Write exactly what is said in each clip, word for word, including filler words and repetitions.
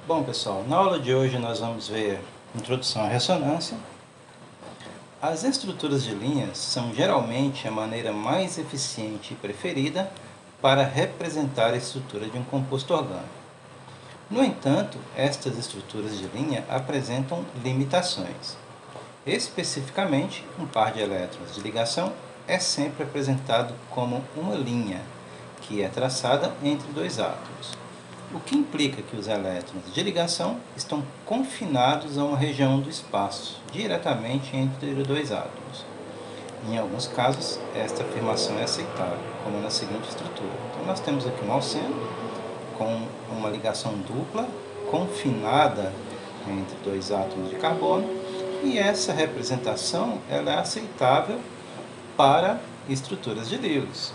Bom, pessoal, na aula de hoje nós vamos ver Introdução à Ressonância. As estruturas de linhas são geralmente a maneira mais eficiente e preferida para representar a estrutura de um composto orgânico. No entanto, estas estruturas de linha apresentam limitações. Especificamente, um par de elétrons de ligação é sempre apresentado como uma linha, que é traçada entre dois átomos, o que implica que os elétrons de ligação estão confinados a uma região do espaço, diretamente entre dois átomos. Em alguns casos, esta afirmação é aceitável, como na seguinte estrutura. Então, nós temos aqui um alceno com uma ligação dupla, confinada entre dois átomos de carbono, e essa representação ela é aceitável para estruturas de Lewis.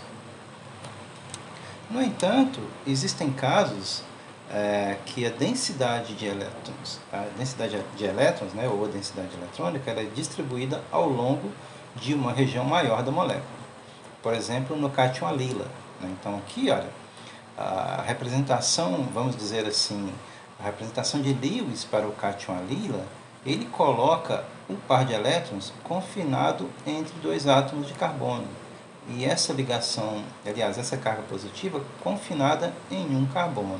No entanto, existem casos é, que a densidade de elétrons, a densidade de elétrons, né, ou a densidade eletrônica, ela é distribuída ao longo de uma região maior da molécula. Por exemplo, no cátion alila. Né? Então, aqui, olha, a representação, vamos dizer assim, a representação de Lewis para o cátion alila, ele coloca um par de elétrons confinado entre dois átomos de carbono. E essa ligação, aliás, essa carga positiva confinada em um carbono.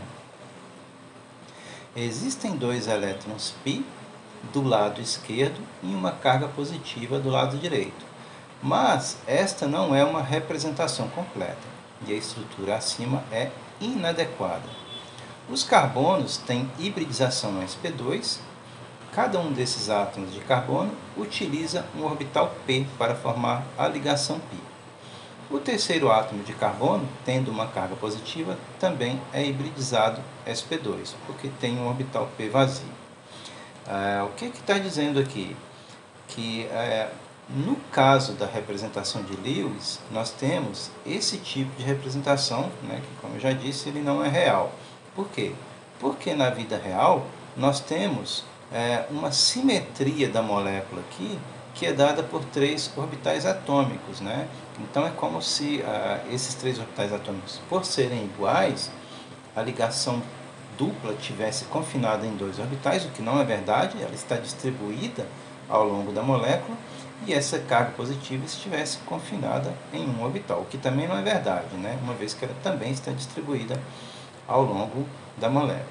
Existem dois elétrons π do lado esquerdo e uma carga positiva do lado direito. Mas esta não é uma representação completa e a estrutura acima é inadequada. Os carbonos têm hibridização no s p dois. Cada um desses átomos de carbono utiliza um orbital p para formar a ligação π. O terceiro átomo de carbono, tendo uma carga positiva, também é hibridizado s p dois, porque tem um orbital p vazio. Ah, o que está dizendo aqui? Que ah, no caso da representação de Lewis, nós temos esse tipo de representação, né, que, como eu já disse, ele não é real. Por quê? Porque na vida real nós temos é, uma simetria da molécula aqui, que é dada por três orbitais atômicos, né? Então é como se ah, esses três orbitais atômicos, por serem iguais, a ligação dupla tivesse confinada em dois orbitais, o que não é verdade, ela está distribuída ao longo da molécula, e essa carga positiva estivesse confinada em um orbital, o que também não é verdade, né? Uma vez que ela também está distribuída ao longo da molécula.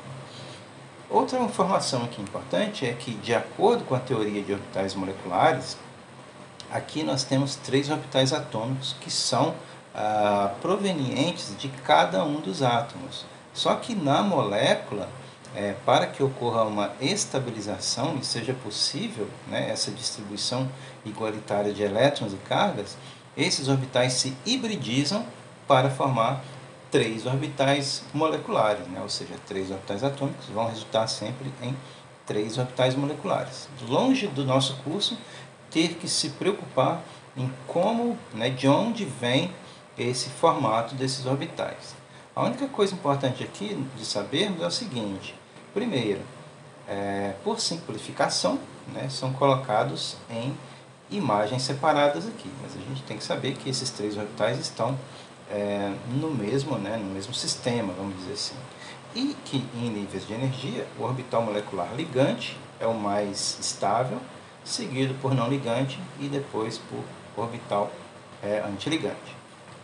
Outra informação aqui importante é que, de acordo com a teoria de orbitais moleculares, aqui nós temos três orbitais atômicos que são ah, provenientes de cada um dos átomos. Só que na molécula, é, para que ocorra uma estabilização e seja possível, né, essa distribuição igualitária de elétrons e cargas, esses orbitais se hibridizam para formar três orbitais moleculares, né? Ou seja, três orbitais atômicos vão resultar sempre em três orbitais moleculares. Longe do nosso curso ter que se preocupar em como, né, de onde vem esse formato desses orbitais. A única coisa importante aqui de sabermos é o seguinte: primeiro, é, por simplificação, né, são colocados em imagens separadas aqui, mas a gente tem que saber que esses três orbitais estão É, no mesmo, né, no mesmo sistema, vamos dizer assim. E que em níveis de energia, o orbital molecular ligante é o mais estável, seguido por não ligante e depois por orbital é, antiligante.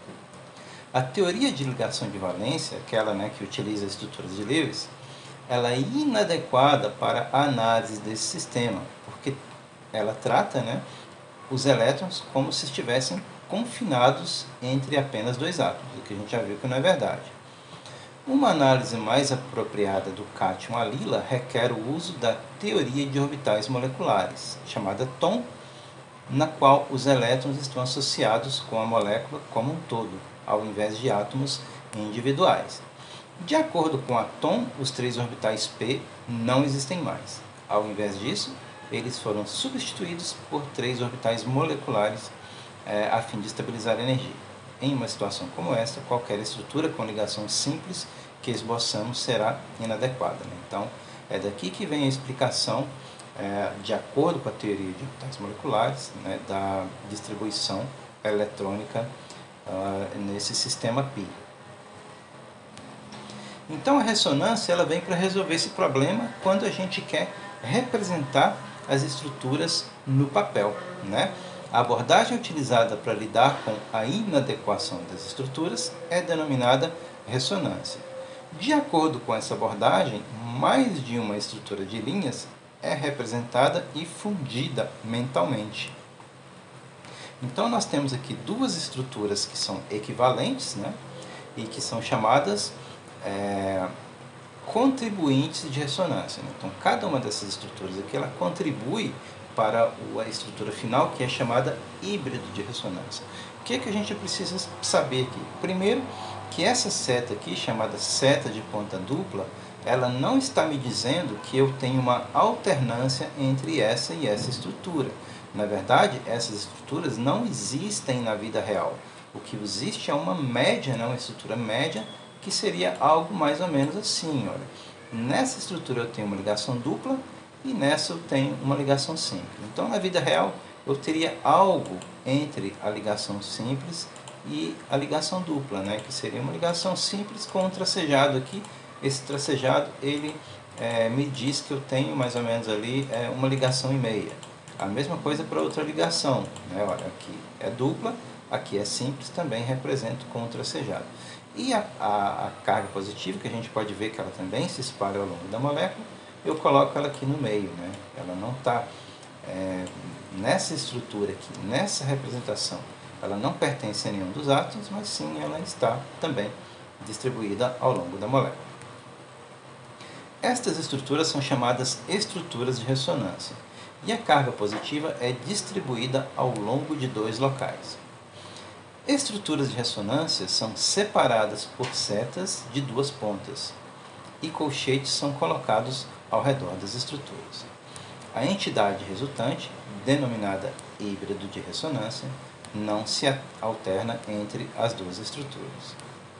A teoria de ligação de valência, aquela, né, que utiliza as estruturas de Lewis, ela é inadequada para a análise desse sistema, porque ela trata, né, os elétrons como se estivessem confinados entre apenas dois átomos, o que a gente já viu que não é verdade. Uma análise mais apropriada do cátion alila requer o uso da teoria de orbitais moleculares, chamada T O M, na qual os elétrons estão associados com a molécula como um todo, ao invés de átomos individuais. De acordo com a T O M, os três orbitais p não existem mais. Ao invés disso, eles foram substituídos por três orbitais moleculares É, a fim de estabilizar a energia. Em uma situação como esta, qualquer estrutura com ligação simples que esboçamos será inadequada. Né? Então, é daqui que vem a explicação, é, de acordo com a teoria de orbitais moleculares, né, da distribuição eletrônica uh, nesse sistema π. Então a ressonância ela vem para resolver esse problema quando a gente quer representar as estruturas no papel, né? A abordagem utilizada para lidar com a inadequação das estruturas é denominada ressonância. De acordo com essa abordagem, mais de uma estrutura de linhas é representada e fundida mentalmente. Então nós temos aqui duas estruturas que são equivalentes, né? E que são chamadas é, contribuintes de ressonância. Então cada uma dessas estruturas aqui ela contribui para a estrutura final, que é chamada híbrido de ressonância. O que é que a gente precisa saber aqui? Primeiro, que essa seta aqui, chamada seta de ponta dupla, ela não está me dizendo que eu tenho uma alternância entre essa e essa estrutura. Na verdade, essas estruturas não existem na vida real. O que existe é uma média, né? Uma estrutura média, que seria algo mais ou menos assim. Olha. Nessa estrutura eu tenho uma ligação dupla, e nessa eu tenho uma ligação simples. Então, na vida real, eu teria algo entre a ligação simples e a ligação dupla, né? Que seria uma ligação simples com um tracejado aqui. Esse tracejado, ele é, me diz que eu tenho mais ou menos ali é, uma ligação e meia. A mesma coisa para outra ligação, né? Olha, aqui é dupla, aqui é simples, também represento com o tracejado. E a, a, a carga positiva, que a gente pode ver que ela também se espalha ao longo da molécula, eu coloco ela aqui no meio, né? Ela não está é, nessa estrutura aqui, nessa representação. Ela não pertence a nenhum dos átomos, mas sim ela está também distribuída ao longo da molécula. Estas estruturas são chamadas estruturas de ressonância, e a carga positiva é distribuída ao longo de dois locais. Estruturas de ressonância são separadas por setas de duas pontas, e colchetes são colocados ao redor das estruturas. A entidade resultante, denominada híbrido de ressonância, não se alterna entre as duas estruturas.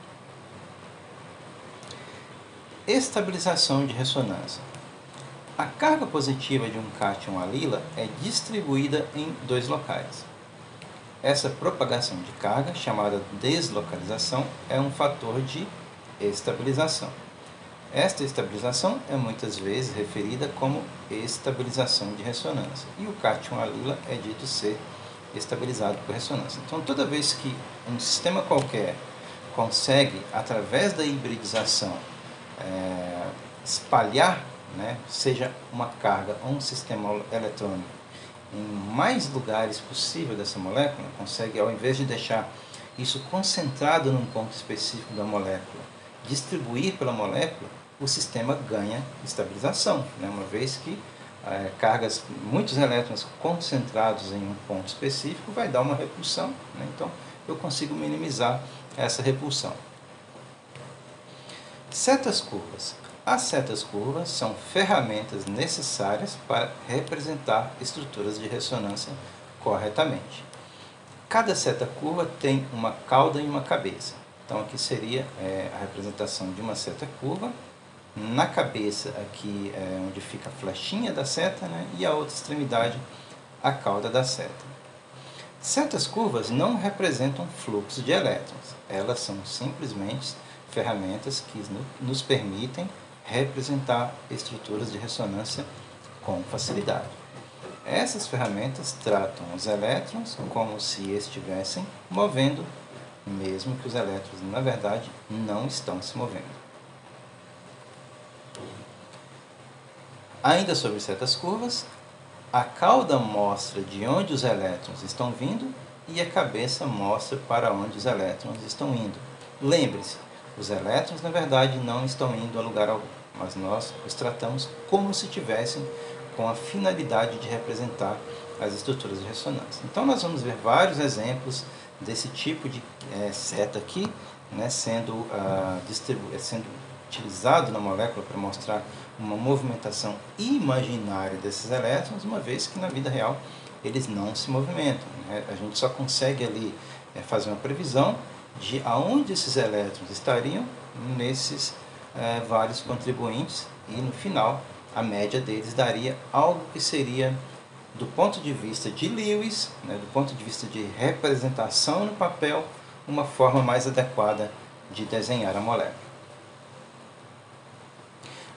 Estabilização de ressonância. A carga positiva de um cátion alila é distribuída em dois locais. Essa propagação de carga, chamada deslocalização, é um fator de estabilização. Esta estabilização é muitas vezes referida como estabilização de ressonância, e o cátion alila é dito ser estabilizado por ressonância. Então, toda vez que um sistema qualquer consegue, através da hibridização, é, espalhar, né, seja uma carga ou um sistema eletrônico, em mais lugares possível dessa molécula, consegue, ao invés de deixar isso concentrado num ponto específico da molécula, distribuir pela molécula, o sistema ganha estabilização, né? Uma vez que é, cargas, muitos elétrons concentrados em um ponto específico vai dar uma repulsão, né? Então eu consigo minimizar essa repulsão. Setas curvas. As setas curvas são ferramentas necessárias para representar estruturas de ressonância corretamente. Cada seta curva tem uma cauda e uma cabeça. Então aqui seria é, a representação de uma seta curva. Na cabeça, aqui é onde fica a flechinha da seta, né? E a outra extremidade, a cauda da seta. Setas curvas não representam fluxo de elétrons. Elas são simplesmente ferramentas que nos permitem representar estruturas de ressonância com facilidade. Essas ferramentas tratam os elétrons como se estivessem movendo, mesmo que os elétrons, na verdade, não estão se movendo. Ainda sobre setas curvas, a cauda mostra de onde os elétrons estão vindo e a cabeça mostra para onde os elétrons estão indo. Lembre-se, os elétrons, na verdade, não estão indo a lugar algum, mas nós os tratamos como se tivessem com a finalidade de representar as estruturas de ressonância. Então, nós vamos ver vários exemplos desse tipo de é, seta aqui, né, sendo, uh, distribu sendo utilizado na molécula para mostrar uma movimentação imaginária desses elétrons, uma vez que na vida real eles não se movimentam, né? A gente só consegue ali é, fazer uma previsão de aonde esses elétrons estariam nesses é, vários contribuintes, e no final a média deles daria algo que seria, do ponto de vista de Lewis, né, do ponto de vista de representação no papel, uma forma mais adequada de desenhar a molécula.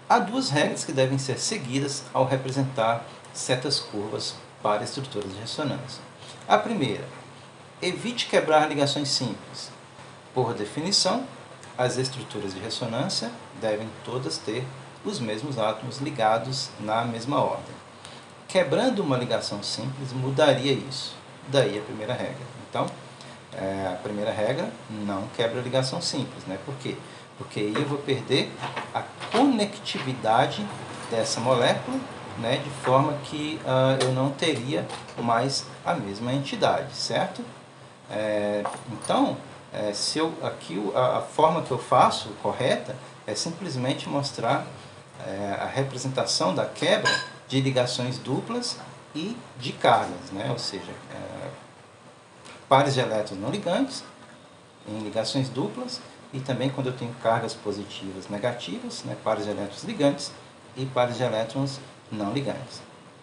Há duas regras que devem ser seguidas ao representar setas curvas para estruturas de ressonância. A primeira, evite quebrar ligações simples. Por definição, as estruturas de ressonância devem todas ter os mesmos átomos ligados na mesma ordem. Quebrando uma ligação simples mudaria isso. Daí a primeira regra. Então, é, a primeira regra, não quebra ligação simples. Né? Por quê? Porque aí eu vou perder a conectividade dessa molécula, né? De forma que uh, eu não teria mais a mesma entidade, certo? É, então, é, se eu, aqui a, a forma que eu faço correta é simplesmente mostrar é, a representação da quebra de ligações duplas e de cargas, né? Ou seja, é, pares de elétrons não ligantes em ligações duplas e também quando eu tenho cargas positivas negativas, né? Pares de elétrons ligantes e pares de elétrons não ligantes.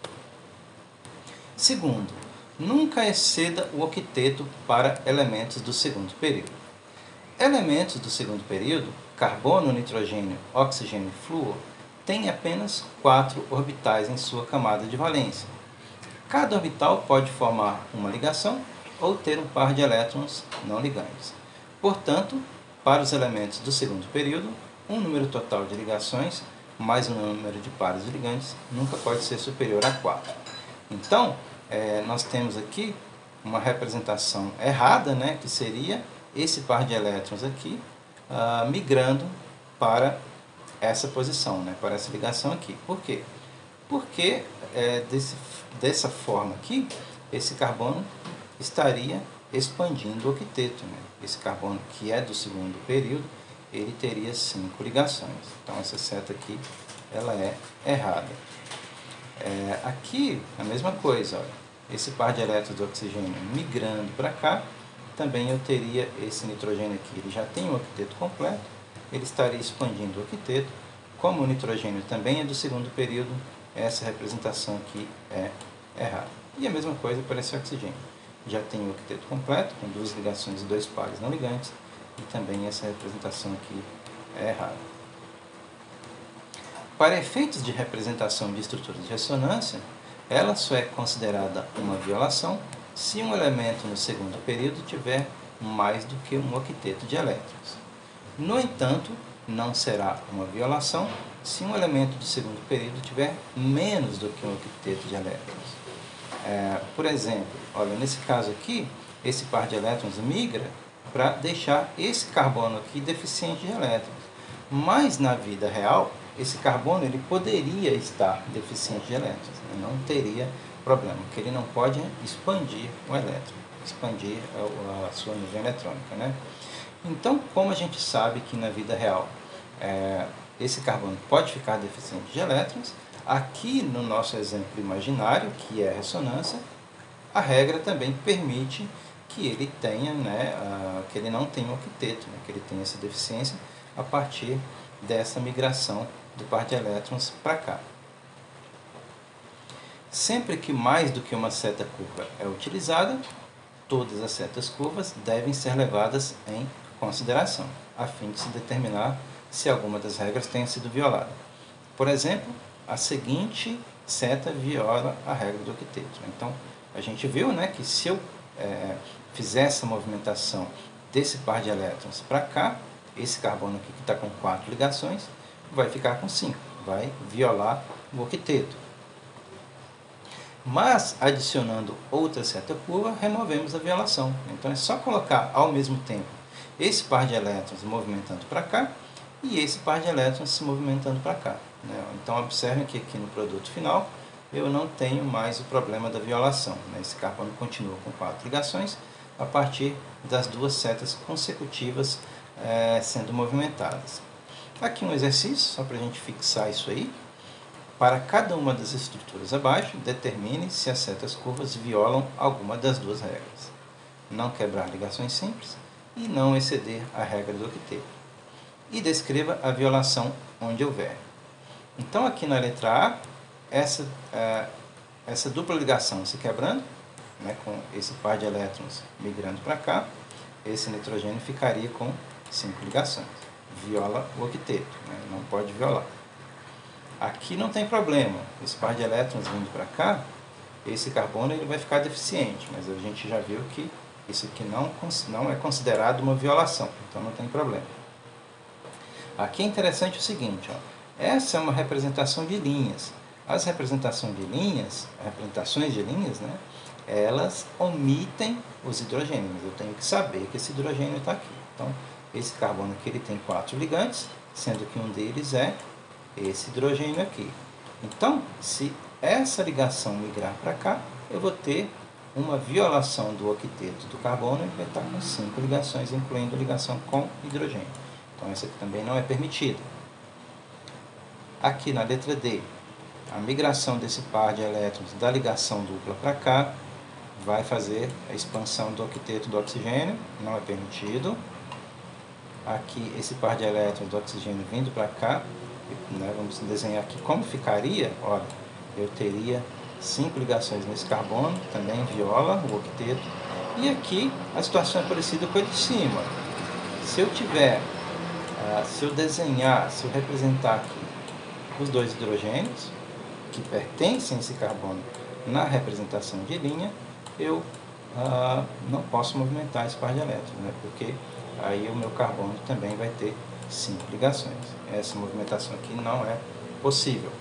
Segundo, nunca exceda o octeto para elementos do segundo período. Elementos do segundo período, carbono, nitrogênio, oxigênio e flúor, têm apenas quatro orbitais em sua camada de valência. Cada orbital pode formar uma ligação ou ter um par de elétrons não ligantes. Portanto, para os elementos do segundo período, um número total de ligações mais um número de pares de ligantes nunca pode ser superior a quatro. Então, é, nós temos aqui uma representação errada, né, que seria esse par de elétrons aqui uh, migrando para essa posição, né, para essa ligação aqui. Por quê? Porque é, desse, dessa forma aqui, esse carbono estaria expandindo o octeto. Né? Esse carbono que é do segundo período, ele teria cinco ligações. Então essa seta aqui, ela é errada. É, aqui, a mesma coisa, olha, esse par de elétrons de oxigênio migrando para cá, também eu teria esse nitrogênio aqui, ele já tem o octeto completo, ele estaria expandindo o octeto. Como o nitrogênio também é do segundo período, essa representação aqui é errada. E a mesma coisa para esse oxigênio. Já tem o octeto completo, com duas ligações e dois pares não ligantes, e também essa representação aqui é errada. Para efeitos de representação de estruturas de ressonância, ela só é considerada uma violação se um elemento no segundo período tiver mais do que um octeto de elétrons. No entanto, não será uma violação se um elemento do segundo período tiver menos do que um octeto de elétrons. É, por exemplo, olha, nesse caso aqui, esse par de elétrons migra para deixar esse carbono aqui deficiente de elétrons. Mas na vida real, esse carbono ele poderia estar deficiente de elétrons, não teria problema, porque ele não pode expandir o elétron, expandir a, a sua nuvem eletrônica. Né? Então, como a gente sabe que na vida real é, esse carbono pode ficar deficiente de elétrons, aqui no nosso exemplo imaginário, que é a ressonância, a regra também permite que ele tenha, né, uh, que ele não tenha um octeto, né, que ele tenha essa deficiência a partir dessa migração do par de elétrons para cá. Sempre que mais do que uma seta curva é utilizada, todas as setas curvas devem ser levadas em consideração, a fim de se determinar se alguma das regras tenha sido violada. Por exemplo, a seguinte seta viola a regra do octeto. Então, a gente viu, né, que se eu é, fizer essa movimentação desse par de elétrons para cá, esse carbono aqui que está com quatro ligações, vai ficar com cinco, vai violar o octeto. Mas, adicionando outra seta curva, removemos a violação. Então, é só colocar ao mesmo tempo esse par de elétrons movimentando para cá e esse par de elétrons se movimentando para cá. Né? Então, observem que aqui no produto final, eu não tenho mais o problema da violação. Né? Esse carbono continua com quatro ligações a partir das duas setas consecutivas é, sendo movimentadas. Aqui um exercício, só para a gente fixar isso aí. Para cada uma das estruturas abaixo, determine se as setas curvas violam alguma das duas regras. Não quebrar ligações simples e não exceder a regra do octeto. E descreva a violação onde houver. Então, aqui na letra A, essa, é, essa dupla ligação se quebrando, né, com esse par de elétrons migrando para cá, esse nitrogênio ficaria com cinco ligações. Viola o octeto, né, não pode violar. Aqui não tem problema, esse par de elétrons vindo para cá, esse carbono ele vai ficar deficiente, mas a gente já viu que isso aqui não, não é considerado uma violação, então não tem problema. Aqui é interessante o seguinte, ó, essa é uma representação de linhas. As representações de linhas, representações de linhas, né, elas omitem os hidrogênios. Eu tenho que saber que esse hidrogênio está aqui. Então, esse carbono aqui ele tem quatro ligantes, sendo que um deles é esse hidrogênio aqui. Então, se essa ligação migrar para cá, eu vou ter uma violação do octeto do carbono, ele vai estar com cinco ligações, incluindo ligação com hidrogênio. Então, essa aqui também não é permitida. Aqui na letra D, a migração desse par de elétrons da ligação dupla para cá vai fazer a expansão do octeto do oxigênio, não é permitido. Aqui, esse par de elétrons do oxigênio vindo para cá, né, vamos desenhar aqui como ficaria. Olha, eu teria cinco ligações nesse carbono, também viola o octeto. E aqui a situação é parecida com a de cima. Se eu tiver, uh, se eu desenhar, se eu representar aqui os dois hidrogênios que pertencem a esse carbono na representação de linha, eu uh, não posso movimentar esse par de elétrons, né, porque aí o meu carbono também vai ter cinco ligações. Essa movimentação aqui não é possível.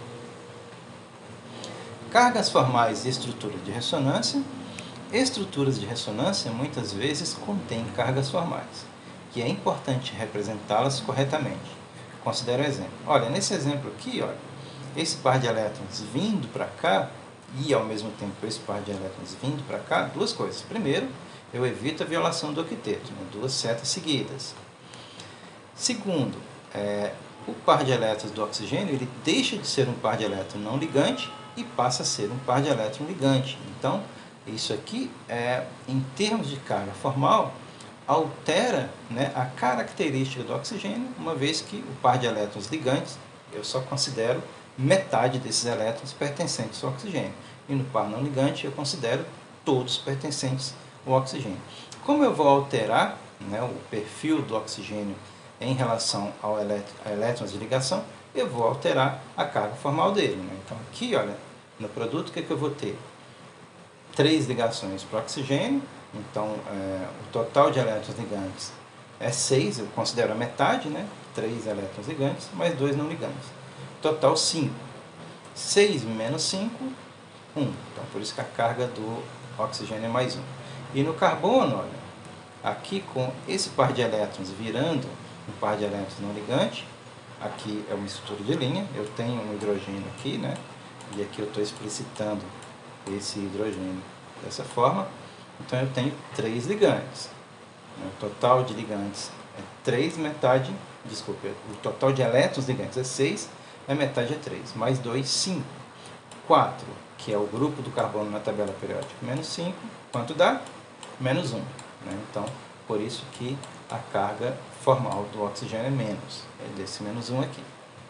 Cargas formais e estruturas de ressonância. Estruturas de ressonância muitas vezes contêm cargas formais, que é importante representá-las corretamente. Considere o exemplo. Olha, nesse exemplo aqui, olha, esse par de elétrons vindo para cá e ao mesmo tempo esse par de elétrons vindo para cá, duas coisas. Primeiro, eu evito a violação do octeto, né, duas setas seguidas. Segundo, é, o par de elétrons do oxigênio ele deixa de ser um par de elétrons não ligante e passa a ser um par de elétrons ligante. Então, isso aqui, é, em termos de carga formal, altera, né, a característica do oxigênio, uma vez que o par de elétrons ligantes, eu só considero metade desses elétrons pertencentes ao oxigênio. E no par não ligante, eu considero todos pertencentes ao oxigênio. Como eu vou alterar, né, o perfil do oxigênio em relação ao elétron, a elétrons de ligação, eu vou alterar a carga formal dele. Né? Então, aqui, olha, no produto, o que, é que eu vou ter? Três ligações para o oxigênio, então é, o total de elétrons ligantes é seis, eu considero a metade, né? três elétrons ligantes, mais dois não ligantes. Total cinco. seis menos cinco, um. Então, por isso que a carga do oxigênio é mais um. E no carbono, olha, aqui com esse par de elétrons virando um par de elétrons não ligante, aqui é uma estrutura de linha, eu tenho um hidrogênio aqui, né? E aqui eu estou explicitando esse hidrogênio dessa forma. Então eu tenho três ligantes. O total de ligantes é três, metade, desculpa, o total de elétrons ligantes é seis, a metade é três, mais dois, cinco. quatro, que é o grupo do carbono na tabela periódica, menos cinco, quanto dá? Menos um. Né? Então, por isso que a carga formal do oxigênio é menos, é desse menos um aqui.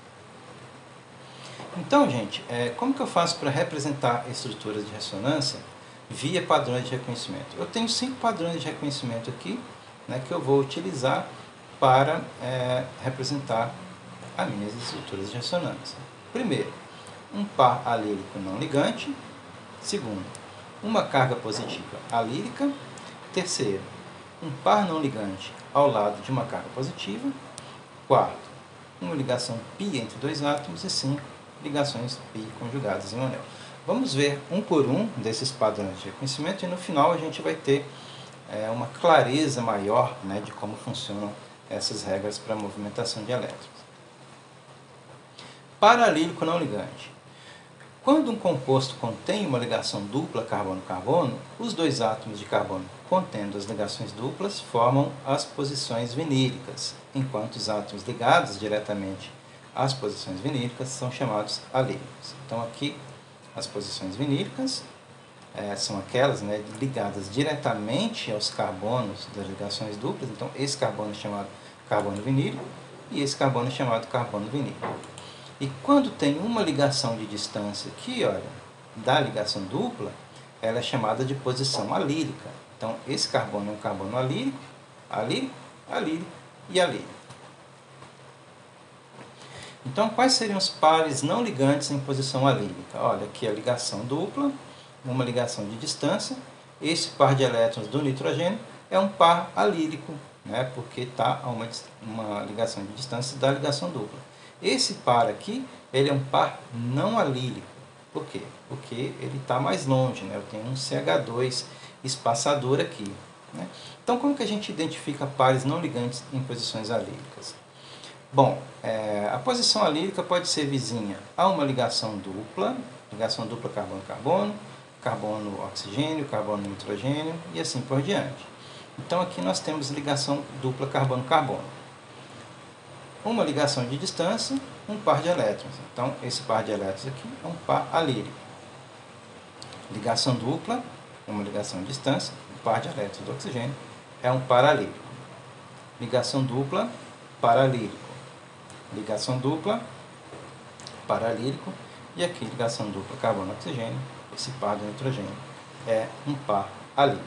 Então, gente, é, como que eu faço para representar estruturas de ressonância via padrões de reconhecimento? Eu tenho cinco padrões de reconhecimento aqui, né, que eu vou utilizar para é, representar as minhas estruturas de ressonância. Primeiro, um par alílico não ligante. Segundo, uma carga positiva alílica. Terceiro, um par não ligante ao lado de uma carga positiva. Quarto, uma ligação π entre dois átomos. E cinco, ligações π conjugadas em um anel. Vamos ver um por um desses padrões de reconhecimento e no final a gente vai ter é, uma clareza maior, né, de como funcionam essas regras para a movimentação de elétrons. Par alílico não ligante. Quando um composto contém uma ligação dupla carbono-carbono, os dois átomos de carbono contendo as ligações duplas formam as posições vinílicas, enquanto os átomos ligados diretamente às posições vinílicas são chamados alílicos. Então aqui as posições vinílicas é, são aquelas, né, ligadas diretamente aos carbonos das ligações duplas. Então esse carbono é chamado carbono vinílico e esse carbono é chamado carbono vinílico. E quando tem uma ligação de distância aqui, olha, da ligação dupla, ela é chamada de posição alílica. Então, esse carbono é um carbono alílico, alílico, alílico e alílico. Então, quais seriam os pares não ligantes em posição alílica? Olha, aqui a ligação dupla, uma ligação de distância. Esse par de elétrons do nitrogênio é um par alílico, né, porque está a uma, uma ligação de distância da ligação dupla. Esse par aqui, ele é um par não alílico. Por quê? Porque ele está mais longe, né? Eu tenho um C H dois espaçador aqui, né? Então, como que a gente identifica pares não ligantes em posições alílicas? Bom, é, a posição alílica pode ser vizinha a uma ligação dupla, ligação dupla carbono-carbono, carbono-oxigênio, carbono-nitrogênio e assim por diante. Então, aqui nós temos ligação dupla carbono-carbono. Uma ligação de distância, um par de elétrons. Então, esse par de elétrons aqui é um par alílico. Ligação dupla, uma ligação de distância, um par de elétrons do oxigênio é um par alílico. Ligação dupla, par alílico. Ligação dupla, paralílico, e aqui ligação dupla carbono-oxigênio, esse par do nitrogênio é um par alílico.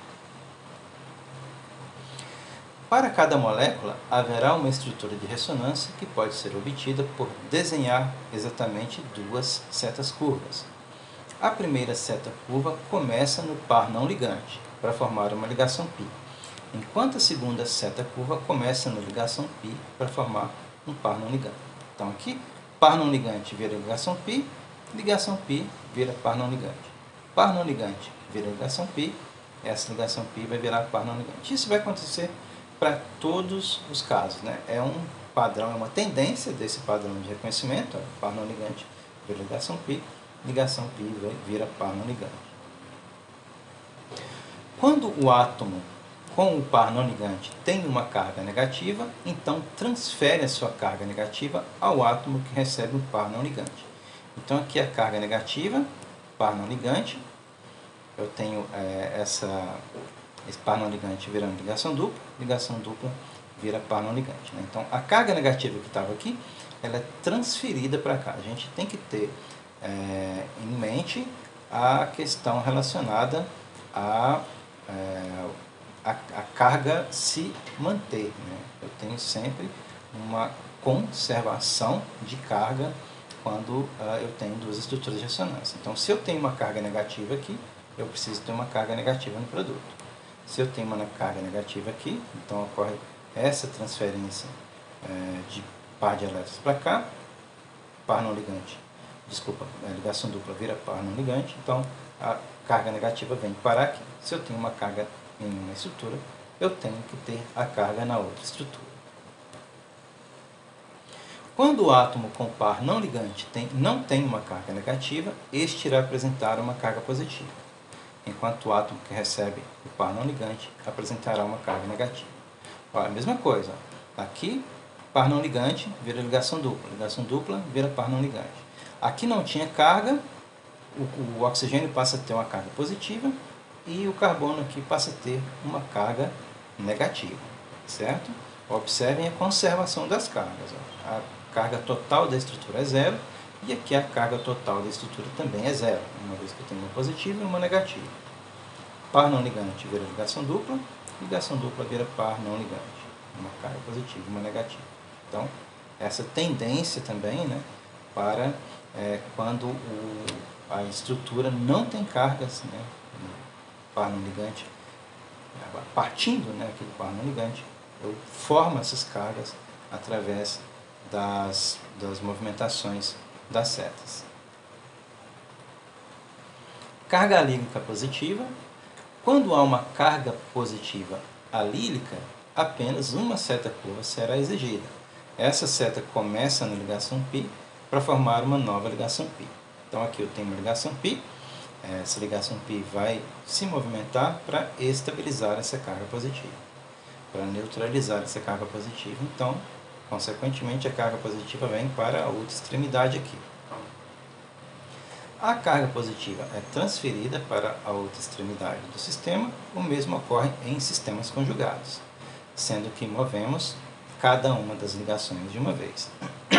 Para cada molécula, haverá uma estrutura de ressonância que pode ser obtida por desenhar exatamente duas setas curvas. A primeira seta curva começa no par não ligante, para formar uma ligação π, enquanto a segunda seta curva começa na ligação π para formar um par não ligante. Então aqui, par não ligante vira ligação π, ligação π vira par não ligante. Par não ligante vira ligação π, essa ligação π vai virar par não ligante. Isso vai acontecer para todos os casos, né? É um padrão, é uma tendência desse padrão de reconhecimento, ó, par não ligante vira ligação π, ligação π vira par não ligante. Quando o átomo com o par não ligante tem uma carga negativa, então transfere a sua carga negativa ao átomo que recebe um par não ligante. Então aqui a carga negativa, par não ligante, eu tenho é, essa, esse par não ligante virando ligação dupla, ligação dupla vira par não ligante, né? Então a carga negativa que estava aqui, ela é transferida para cá. A gente tem que ter é, em mente a questão relacionada a... É, A, a carga se manter, né? Eu tenho sempre uma conservação de carga quando uh, eu tenho duas estruturas de ressonância. Então, se eu tenho uma carga negativa aqui, eu preciso ter uma carga negativa no produto. Se eu tenho uma carga negativa aqui, então ocorre essa transferência uh, de par de elétrons para cá, par não ligante, desculpa, a ligação dupla vira par não ligante, então a carga negativa vem parar aqui. Se eu tenho uma carga em uma estrutura, eu tenho que ter a carga na outra estrutura. Quando o átomo com par não ligante tem, não tem uma carga negativa, este irá apresentar uma carga positiva, enquanto o átomo que recebe o par não ligante apresentará uma carga negativa. Olha, a mesma coisa, aqui par não ligante vira ligação dupla, ligação dupla vira par não ligante. Aqui não tinha carga, o, o oxigênio passa a ter uma carga positiva, e o carbono aqui passa a ter uma carga negativa, certo? Observem a conservação das cargas. Ó. A carga total da estrutura é zero, e aqui a carga total da estrutura também é zero, uma vez que eu tenho uma positiva e uma negativa. Par não ligante vira ligação dupla, ligação dupla vira par não ligante, uma carga positiva e uma negativa. Então, essa tendência também, né, para é, quando o, a estrutura não tem cargas, né, par não ligante, partindo, né, aqui do par não ligante, eu formo essas cargas através das, das movimentações das setas. Carga alílica positiva. Quando há uma carga positiva alílica, apenas uma seta curva será exigida. Essa seta começa na ligação π para formar uma nova ligação π. Então aqui eu tenho uma ligação π, essa ligação π vai se movimentar para estabilizar essa carga positiva, para neutralizar essa carga positiva. Então, consequentemente, a carga positiva vem para a outra extremidade aqui. A carga positiva é transferida para a outra extremidade do sistema. O mesmo ocorre em sistemas conjugados, sendo que movemos cada uma das ligações de uma vez.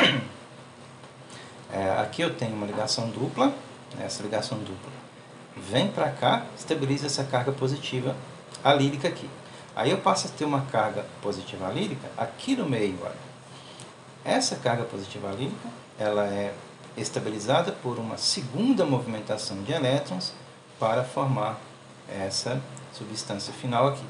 É, aqui eu tenho uma ligação dupla, essa ligação dupla vem para cá, estabiliza essa carga positiva alílica aqui. Aí eu passo a ter uma carga positiva alílica aqui no meio, olha. Essa carga positiva alílica ela é estabilizada por uma segunda movimentação de elétrons para formar essa substância final aqui.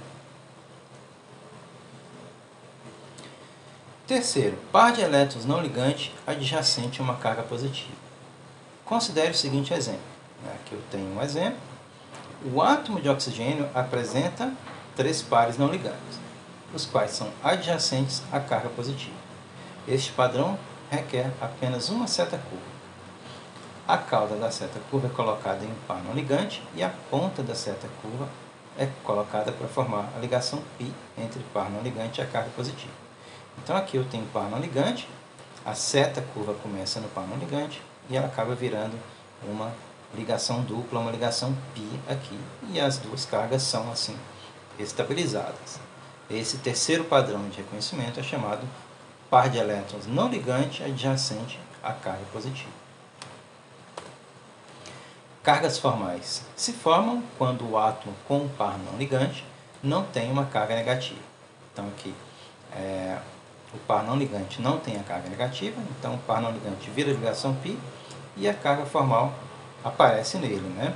Terceiro, par de elétrons não ligante adjacente a uma carga positiva. Considere o seguinte exemplo. Aqui eu tenho um exemplo. O átomo de oxigênio apresenta três pares não ligantes, os quais são adjacentes à carga positiva. Este padrão requer apenas uma seta curva. A cauda da seta curva é colocada em um par não ligante e a ponta da seta curva é colocada para formar a ligação π entre par não ligante e a carga positiva. Então aqui eu tenho par não ligante, a seta curva começa no par não ligante e ela acaba virando uma ligação dupla, uma ligação π aqui, e as duas cargas são assim estabilizadas. Esse terceiro padrão de reconhecimento é chamado par de elétrons não ligante adjacente à carga positiva. Cargas formais se formam quando o átomo com um par não ligante não tem uma carga negativa. Então aqui é, o par não ligante não tem a carga negativa, então o par não ligante vira ligação π e a carga formal aparece nele, né?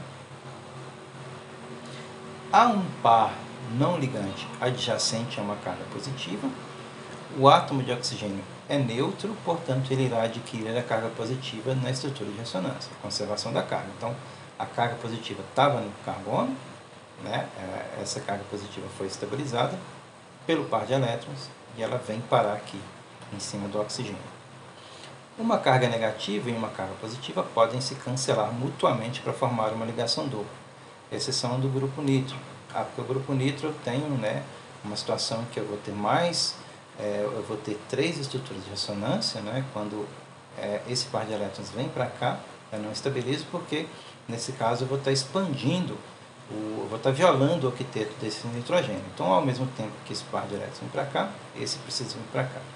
Há um par não ligante adjacente a uma carga positiva, o átomo de oxigênio é neutro, portanto ele irá adquirir a carga positiva na estrutura de ressonância, conservação da carga. Então a carga positiva estava no carbono, né? Essa carga positiva foi estabilizada pelo par de elétrons e ela vem parar aqui em cima do oxigênio. Uma carga negativa e uma carga positiva podem se cancelar mutuamente para formar uma ligação dupla, exceção do grupo nitro. Ah, porque o grupo nitro eu tenho, né, uma situação que eu vou ter mais, é, eu vou ter três estruturas de ressonância, né, quando é, esse par de elétrons vem para cá, eu não estabilizo porque, nesse caso, eu vou estar expandindo, o, eu vou estar violando o octeto desse nitrogênio. Então, ao mesmo tempo que esse par de elétrons vem para cá, esse precisa vir para cá.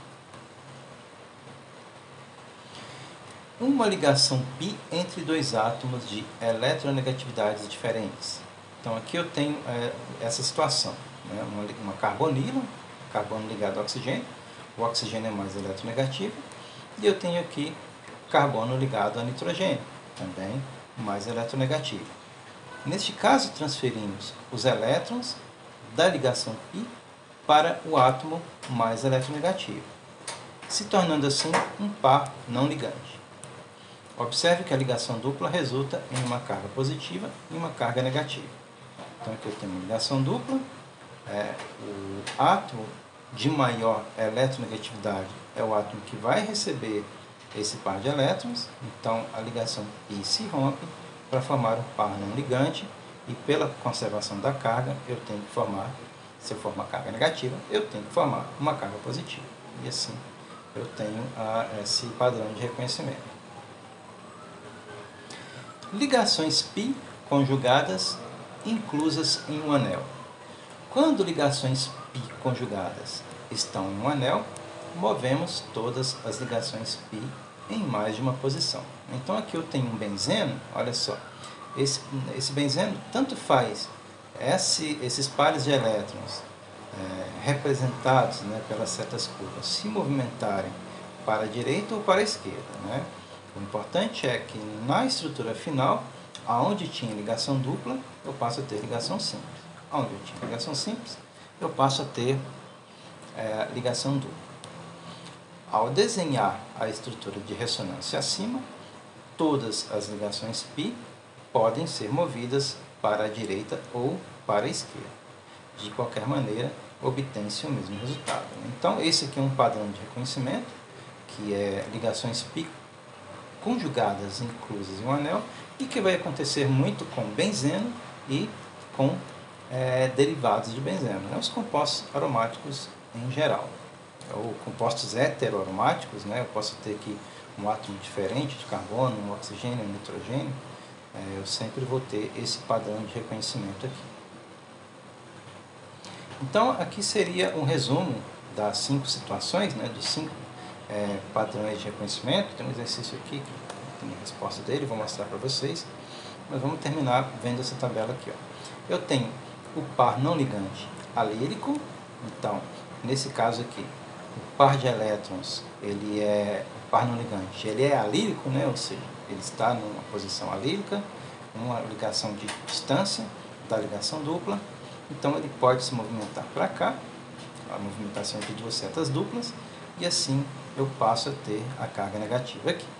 Uma ligação π entre dois átomos de eletronegatividades diferentes. Então aqui eu tenho é, essa situação, né? uma, uma carbonila, carbono ligado ao oxigênio, o oxigênio é mais eletronegativo, e eu tenho aqui carbono ligado a nitrogênio, também mais eletronegativo. Neste caso transferimos os elétrons da ligação π para o átomo mais eletronegativo, se tornando assim um par não ligante. Observe que a ligação dupla resulta em uma carga positiva e uma carga negativa. Então aqui eu tenho uma ligação dupla, é, o átomo de maior eletronegatividade é o átomo que vai receber esse par de elétrons, então a ligação π se rompe para formar um par não ligante e pela conservação da carga eu tenho que formar, se eu for uma carga negativa, eu tenho que formar uma carga positiva. E assim eu tenho a, esse padrão de reconhecimento. Ligações π conjugadas inclusas em um anel. Quando ligações π conjugadas estão em um anel, movemos todas as ligações π em mais de uma posição. Então aqui eu tenho um benzeno, olha só, esse, esse benzeno tanto faz esse, esses pares de elétrons é, representados, né, pelas setas curvas se movimentarem para a direita ou para a esquerda, né? O importante é que na estrutura final, aonde tinha ligação dupla, eu passo a ter ligação simples. Onde eu tinha ligação simples, eu passo a ter é, ligação dupla. Ao desenhar a estrutura de ressonância acima, todas as ligações π podem ser movidas para a direita ou para a esquerda. De qualquer maneira, obtém-se o mesmo resultado. Então, esse aqui é um padrão de reconhecimento, que é ligações π conjugadas inclusas em um anel, e que vai acontecer muito com benzeno e com é, derivados de benzeno, né? Os compostos aromáticos em geral, ou compostos heteroaromáticos, né? Eu posso ter aqui um átomo diferente de carbono, um oxigênio, um nitrogênio, é, eu sempre vou ter esse padrão de reconhecimento aqui. Então, aqui seria um resumo das cinco situações, né, dos cinco é, padrões de reconhecimento. Tem um exercício aqui, que tem a resposta dele, vou mostrar para vocês. Mas vamos terminar vendo essa tabela aqui. Ó. Eu tenho o par não ligante alílico, então, nesse caso aqui, o par de elétrons, ele é, o par não ligante, ele é alílico, né? Ou seja, ele está numa posição alílica, uma ligação de distância da ligação dupla, então ele pode se movimentar para cá, a movimentação de duas setas duplas, e assim eu passo a ter a carga negativa aqui.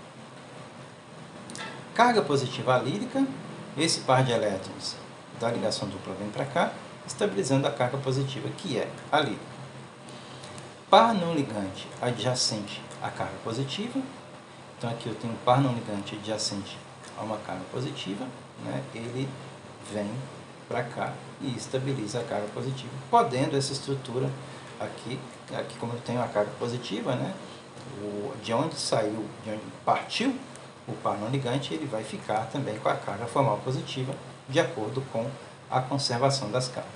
Carga positiva alílica, esse par de elétrons da ligação dupla vem para cá, estabilizando a carga positiva, que é alílica. Par não ligante adjacente à carga positiva, então aqui eu tenho um par não ligante adjacente a uma carga positiva, né? Ele vem para cá e estabiliza a carga positiva, podendo essa estrutura aqui, aqui como eu tenho a carga positiva, né? O, de onde saiu, de onde partiu o par não ligante, ele vai ficar também com a carga formal positiva, de acordo com a conservação das cargas.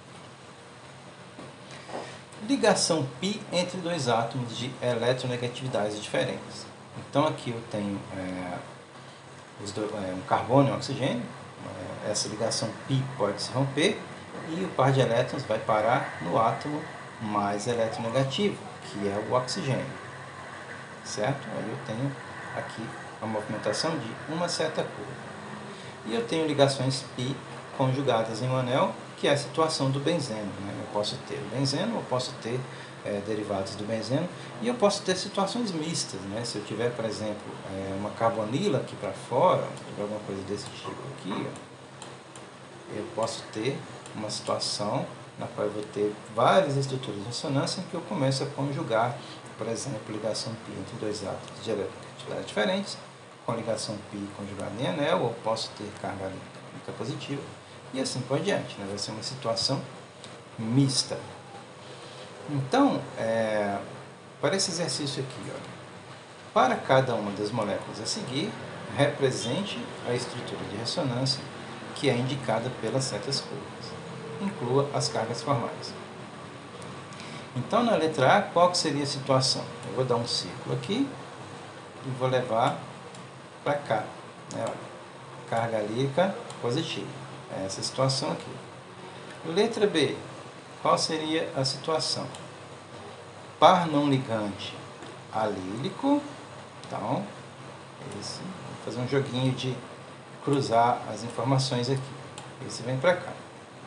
Ligação π entre dois átomos de eletronegatividades diferentes. Então aqui eu tenho é, os dois, é, um carbono e um oxigênio, é, essa ligação π pode se romper e o par de elétrons vai parar no átomo mais eletronegativo, que é o oxigênio, certo? Aí eu tenho aqui a movimentação de uma certa curva. E eu tenho ligações π conjugadas em um anel, que é a situação do benzeno, né? Eu posso ter o benzeno, eu posso ter é, derivados do benzeno, e eu posso ter situações mistas, né? Se eu tiver, por exemplo, é, uma carbonila aqui para fora, tiver alguma coisa desse tipo aqui, ó, eu posso ter uma situação na qual eu vou ter várias estruturas de ressonância em que eu começo a conjugar, por exemplo, ligação π entre dois átomos de eletronegatividades diferentes, com ligação π conjugada em anel, ou posso ter carga elétrica positiva, e assim por diante, né? Vai ser uma situação mista. Então, é, para esse exercício aqui, olha, para cada uma das moléculas a seguir, represente a estrutura de ressonância que é indicada pelas setas curvas. Inclua as cargas formais. Então, na letra A, qual que seria a situação? Eu vou dar um círculo aqui e vou levar para cá, né? Olha, carga alílica positiva. É essa situação aqui. Letra B, qual seria a situação? Par não ligante alílico. Então, esse, vou fazer um joguinho de cruzar as informações aqui. Esse vem para cá.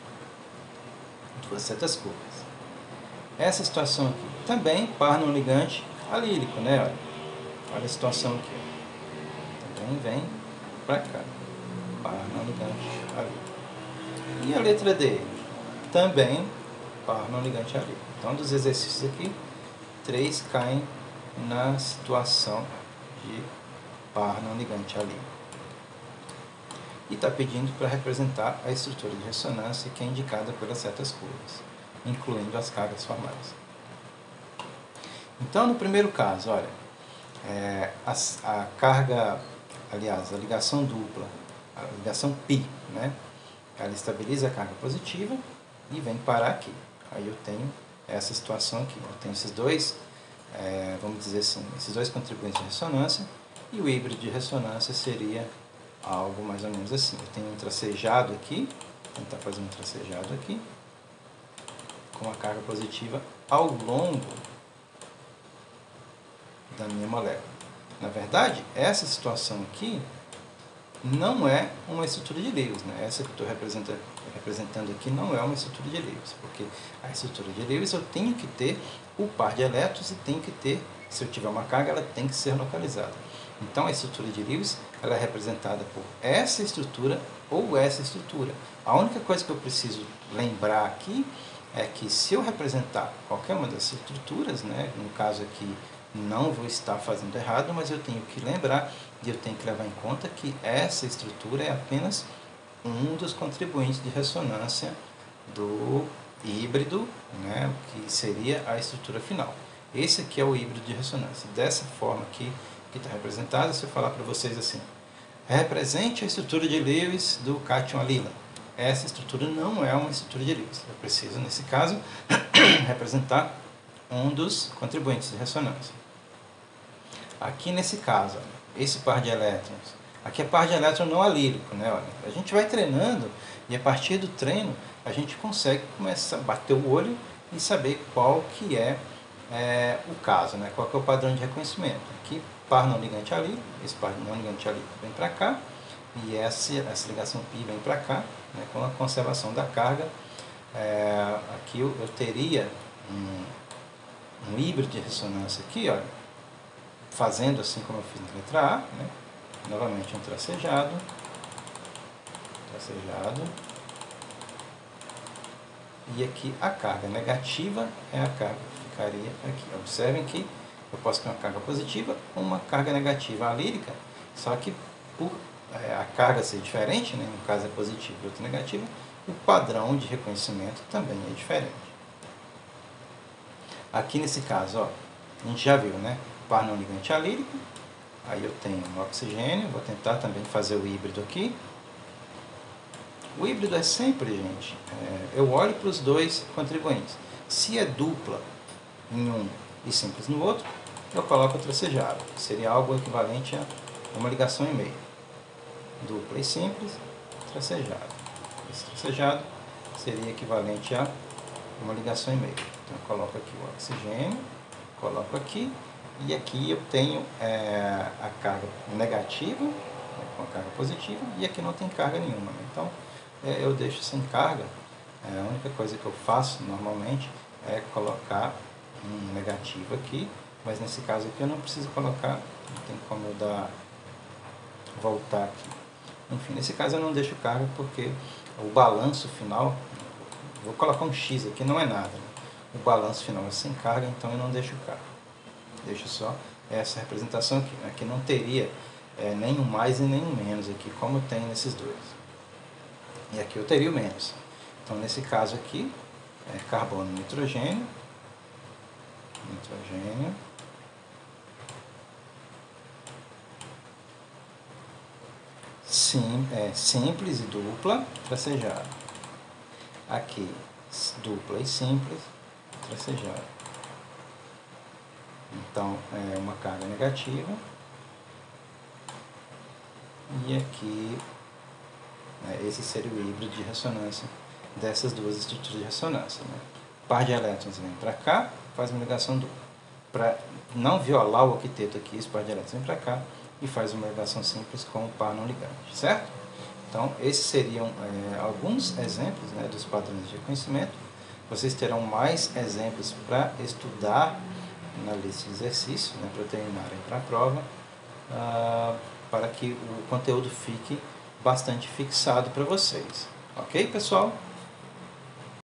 Duas setas curvas. Essa situação aqui, também par não ligante alílico, né? Olha, olha a situação aqui. Também vem para cá. Par não ligante alílico. E a letra D? Também par não ligante alílico. Então, dos exercícios aqui, três caem na situação de par não ligante alílico. E está pedindo para representar a estrutura de ressonância que é indicada pelas setas curvas, incluindo as cargas formais. Então, no primeiro caso, olha, é, a, a carga, aliás, a ligação dupla, a ligação π, né? Ela estabiliza a carga positiva e vem parar aqui. Aí eu tenho essa situação aqui. Eu tenho esses dois, é, vamos dizer assim, esses dois contribuintes de ressonância, e o híbrido de ressonância seria algo mais ou menos assim. Eu tenho um tracejado aqui, vou tentar fazer um tracejado aqui, com a carga positiva ao longo da minha molécula. Na verdade, essa situação aqui não é uma estrutura de Lewis, né? Essa que eu estou representando, representando aqui não é uma estrutura de Lewis, porque a estrutura de Lewis eu tenho que ter o par de elétrons e tenho que ter, se eu tiver uma carga, ela tem que ser localizada. Então, a estrutura de Lewis ela é representada por essa estrutura ou essa estrutura. A única coisa que eu preciso lembrar aqui é que se eu representar qualquer uma das estruturas, né, no caso aqui não vou estar fazendo errado, mas eu tenho que lembrar e eu tenho que levar em conta que essa estrutura é apenas um dos contribuintes de ressonância do híbrido, né, que seria a estrutura final. Esse aqui é o híbrido de ressonância. Dessa forma aqui, que está representada, se eu falar para vocês assim, represente a estrutura de Lewis do cátion alila. Essa estrutura não é uma estrutura de Lewis. Eu preciso, nesse caso, representar um dos contribuintes de ressonância. Aqui nesse caso, olha, esse par de elétrons, aqui é par de elétron não alílico, né? Olha, a gente vai treinando e a partir do treino a gente consegue começar a bater o olho e saber qual que é é, o caso, né? Qual que é o padrão de reconhecimento. Aqui, par não ligante ali, esse par não ligante ali vem para cá, e essa, essa ligação π vem para cá, né? Com a conservação da carga. É, aqui eu, eu teria um, um híbrido de ressonância aqui, olha, fazendo assim como eu fiz na letra A, né? Novamente um tracejado, tracejado, e aqui a carga negativa é a carga que ficaria aqui. Observem que eu posso ter uma carga positiva ou uma carga negativa alírica, só que por é, a carga ser diferente, né? No caso é positiva e outra negativa, o padrão de reconhecimento também é diferente. Aqui nesse caso, ó, a gente já viu, né? Par não ligante alírico, aí eu tenho um oxigênio, vou tentar também fazer o híbrido aqui. O híbrido é sempre, gente, é, eu olho para os dois contribuintes. Se é dupla em um e simples no outro, eu coloco o tracejado. Seria algo equivalente a uma ligação e meio. Dupla e simples, tracejado. Esse tracejado seria equivalente a uma ligação e meio. Então eu coloco aqui o oxigênio, coloco aqui, e aqui eu tenho é, a carga negativa, né, com a carga positiva, e aqui não tem carga nenhuma. Né? Então é, eu deixo sem carga. É, a única coisa que eu faço normalmente é colocar um negativo aqui, mas nesse caso aqui eu não preciso colocar, não tem como eu dar, voltar aqui. Enfim, nesse caso eu não deixo carga porque o balanço final, vou colocar um X aqui, não é nada, né? O balanço final é sem carga, então eu não deixo carga. Deixo só essa representação aqui. Aqui não teria é, nem um mais e nem um menos aqui, como tem nesses dois. E aqui eu teria o menos. Então nesse caso aqui, é carbono, nitrogênio, nitrogênio, sim, é, simples e dupla, tracejado. Aqui, dupla e simples, tracejado. Então, é uma carga negativa. E aqui, né, esse seria o híbrido de ressonância dessas duas estruturas de ressonância. Né? Par de elétrons vem para cá, faz uma ligação dupla. Para não violar o octeto aqui, esse par de elétrons vem para cá e faz uma ligação simples com o par não ligante, certo? Então, esses seriam é, alguns exemplos, né, dos padrões de reconhecimento. Vocês terão mais exemplos para estudar na lista de exercícios, né, para terminarem para a prova, ah, para que o conteúdo fique bastante fixado para vocês. Ok, pessoal?